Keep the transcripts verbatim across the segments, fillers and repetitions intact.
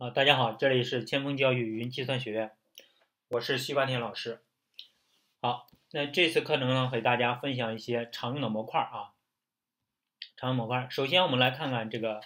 啊，大家好，这里是千锋教育语音计算学院，我是徐冠天老师。好，那这次课程呢，和大家分享一些常用的模块啊，常用模块。首先，我们来看看这个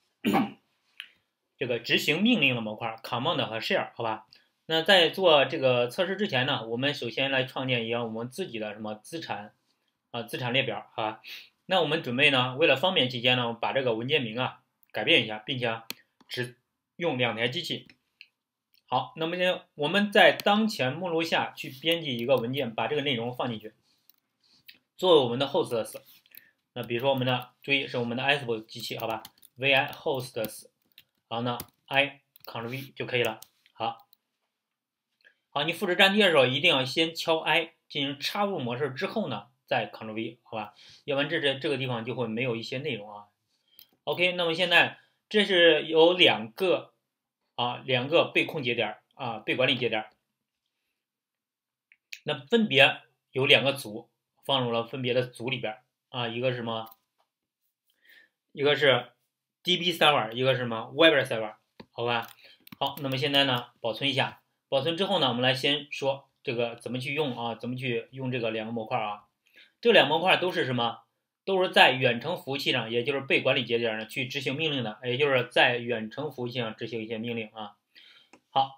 这个执行命令的模块 command 和 share， 好吧？那在做这个测试之前呢，我们首先来创建一个我们自己的什么资产啊资产列表，好吧？那我们准备呢，为了方便起见呢，把这个文件名啊改变一下，并且只用两台机器。好，那么呢，我们在当前目录下去编辑一个文件，把这个内容放进去，作为我们的 hosts。那比如说我们的，注意是我们的 Ansible 机器，好吧 ？vi hosts， 然后呢 i ctrl v 就可以了。好，好，你复制粘贴的时候一定要先敲 i 进行插入模式之后呢，再 ctrl v， 好吧？要不然这这这个地方就会没有一些内容啊。OK， 那么现在这是有两个。啊，两个被控节点啊，被管理节点，那分别有两个组放入了分别的组里边啊，一个是什么？一个是 D B server， 一个是什么 Web server， 好吧？好，那么现在呢，保存一下，保存之后呢，我们来先说这个怎么去用啊，怎么去用这个两个模块啊？这两模块都是什么？都是在远程服务器上，也就是被管理节点上去执行命令的，也就是在远程服务器上执行一些命令啊。好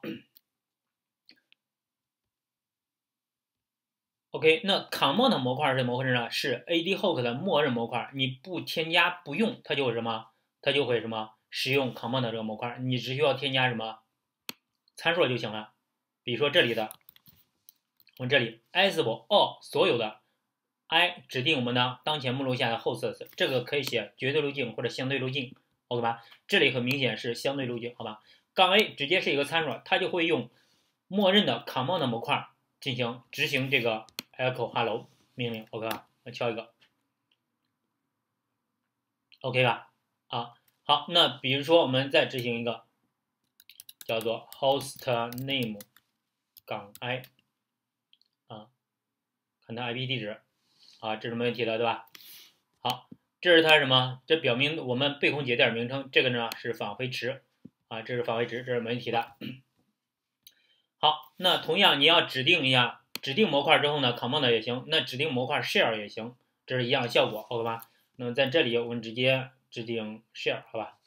，OK， 那 command 模块是怎么回事呢？是 AdHoc 的默认模块，你不添加不用，它就会什么？它就会什么？使用 command 这个模块，你只需要添加什么参数就行了。比如说这里的，我们这里 Ansible all 所有的 i 指定我们的当前目录下的 hosts， 这个可以写绝对路径或者相对路径 ，OK 吧？这里很明显是相对路径，好吧？杠 a 直接是一个参数，它就会用默认的 command 模块进行执行这个 echo hello 命令 ，OK 吧？我敲一个 ，OK 吧？啊，好，那比如说我们再执行一个叫做 host name 杠 i 啊，看它 I P 地址啊，这是没问题的，对吧？好，这是它什么？这表明我们被控节点名称，这个呢是返回值啊，这是返回值，这是没问题的。好，那同样你要指定一下，指定模块之后呢 ，command 也行，那指定模块 share 也行，这是一样的效果 ，OK 吧？那么在这里我们直接指定 share， 好吧？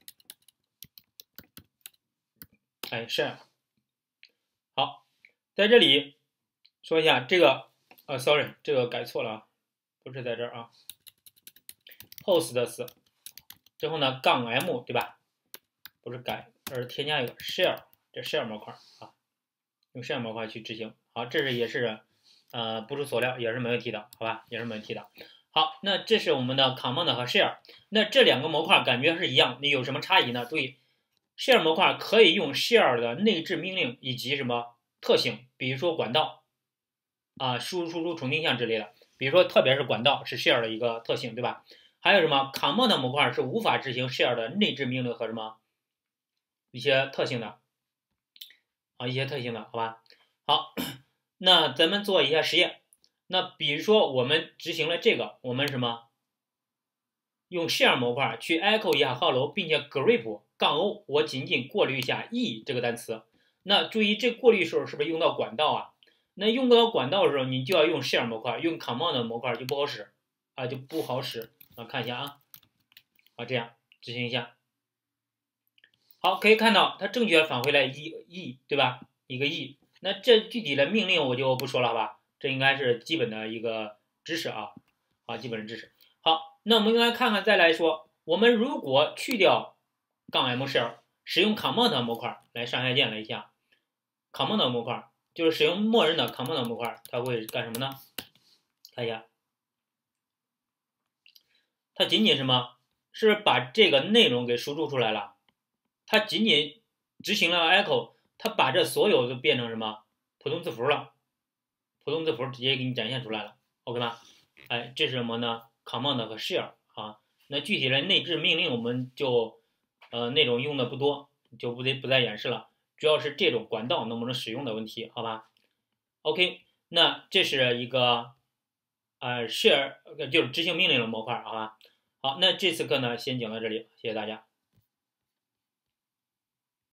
哎 share， 好，在这里说一下这个，呃 ，sorry， 这个改错了啊，不是在这儿啊 ，hosts 之后呢杠 m 对吧？不是改，而是添加一个 share， 这 share 模块啊。用 share 模块去执行，好，这是也是，呃，不出所料，也是没问题的，好吧，也是没问题的。好，那这是我们的 command 和 share， 那这两个模块感觉是一样，那有什么差异呢？注意 ，share 模块可以用 share 的内置命令以及什么特性，比如说管道啊、输入输出重定向之类的，比如说特别是管道是 share 的一个特性，对吧？还有什么 command 模块是无法执行 share 的内置命令和什么一些特性的。啊，一些特性的，好吧？好，那咱们做一下实验。那比如说我们执行了这个，我们什么用 share 模块去 echo 一下 hello， 并且 grep 杠 o， 我仅仅过滤一下 e 这个单词。那注意这过滤时候是不是用到管道啊？那用不到管道的时候，你就要用 share 模块，用 command 模块就不好使啊，就不好使啊。看一下啊，好，这样执行一下。好，可以看到它正确返回来一 e， 对吧？一个 e， 那这具体的命令我就不说了，好吧？这应该是基本的一个知识啊，啊，基本的知识。好，那我们来看看，再来说，我们如果去掉杠 m shell， 使用 command 模块来上下键了一下 ，command 模块就是使用默认的 command 模块，它会干什么呢？看一下，它仅仅什么？是把这个内容给输出出来了。它仅仅执行了 echo， 它把这所有都变成什么普通字符了，普通字符直接给你展现出来了 ，OK 吗？哎，这是什么呢 ？command 和 share 啊。那具体的内置命令我们就呃那种用的不多，就不得不再演示了。主要是这种管道能不能使用的问题，好吧 ？OK， 那这是一个呃 share 就是执行命令的模块，好吧？好，那这次课呢先讲到这里，谢谢大家。